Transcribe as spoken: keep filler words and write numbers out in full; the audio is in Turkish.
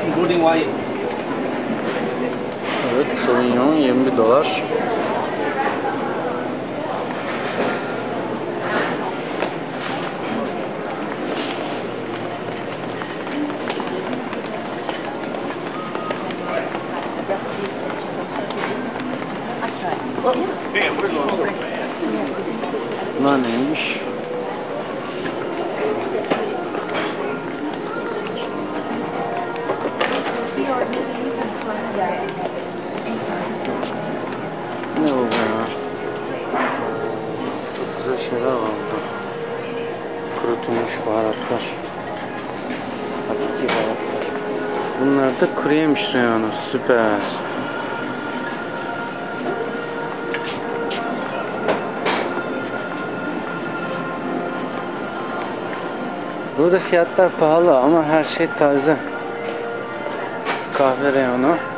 Evet, Sauvignon yirmi bir dolar. Bunlar neymiş? Ne bu ya? Çok güzel şeyler var burada. Kurutulmuş baharatlar. Hakiki baharatlar. Bunlar da kuru yemiş reyonu. Süper. Burada fiyatlar pahalı ama her şey taze. Kahve reyonu.